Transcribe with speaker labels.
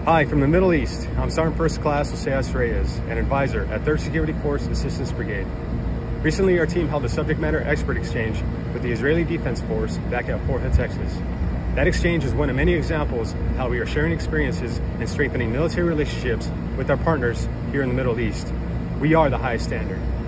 Speaker 1: Hi, from the Middle East. I'm Sergeant First Class Oseas Reyes, an advisor at 3rd Security Force Assistance Brigade. Recently, our team held a subject matter expert exchange with the Israeli Defense Force back at Fort Hood, Texas. That exchange is one of many examples of how we are sharing experiences and strengthening military relationships with our partners here in the Middle East. We are the highest standard.